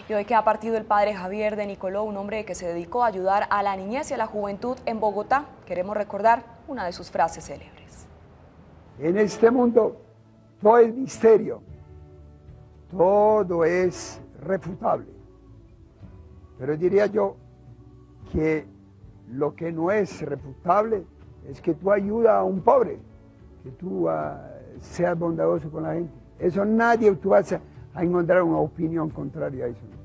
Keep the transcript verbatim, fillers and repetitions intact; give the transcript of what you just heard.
Y hoy que ha partido el padre Javier de Nicoló, un hombre que se dedicó a ayudar a la niñez y a la juventud en Bogotá, queremos recordar una de sus frases célebres. En este mundo todo es misterio, todo es refutable, pero diría yo que lo que no es refutable es que tú ayudas a un pobre, que tú uh, seas bondadoso con la gente. Eso nadie, tú vas a, a encontrar una opinión contraria a eso.